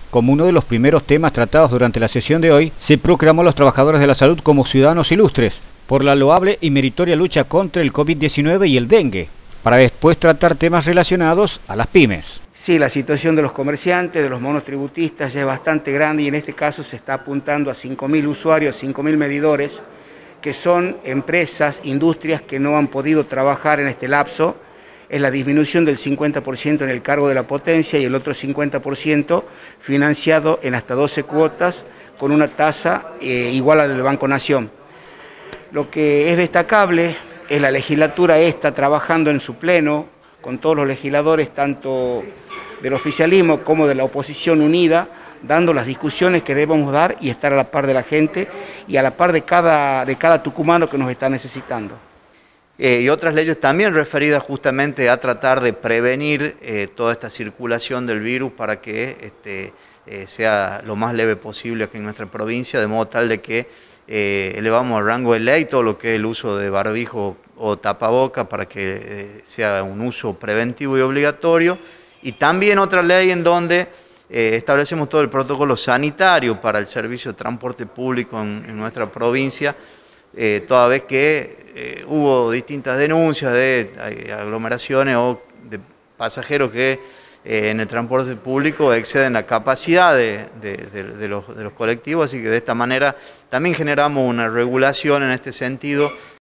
Como uno de los primeros temas tratados durante la sesión de hoy, se proclamó a los trabajadores de la salud como ciudadanos ilustres por la loable y meritoria lucha contra el COVID-19 y el dengue, para después tratar temas relacionados a las pymes. Sí, la situación de los comerciantes, de los monotributistas ya es bastante grande y en este caso se está apuntando a 5.000 usuarios, 5.000 medidores, que son empresas, industrias que no han podido trabajar en este lapso. Es la disminución del 50% en el cargo de la potencia y el otro 50% financiado en hasta 12 cuotas con una tasa igual a la del Banco Nación. Lo que es destacable es la legislatura esta trabajando en su pleno con todos los legisladores, tanto del oficialismo como de la oposición unida, dando las discusiones que debemos dar y estar a la par de la gente y a la par de cada tucumano que nos está necesitando. Y otras leyes también referidas justamente a tratar de prevenir toda esta circulación del virus para que sea lo más leve posible aquí en nuestra provincia, de modo tal de que elevamos al rango de ley todo lo que es el uso de barbijo o tapaboca para que sea un uso preventivo y obligatorio, y también otra ley en donde establecemos todo el protocolo sanitario para el servicio de transporte público en nuestra provincia, toda vez que hubo distintas denuncias de aglomeraciones o de pasajeros que en el transporte público exceden la capacidad de los colectivos, así que de esta manera también generamos una regulación en este sentido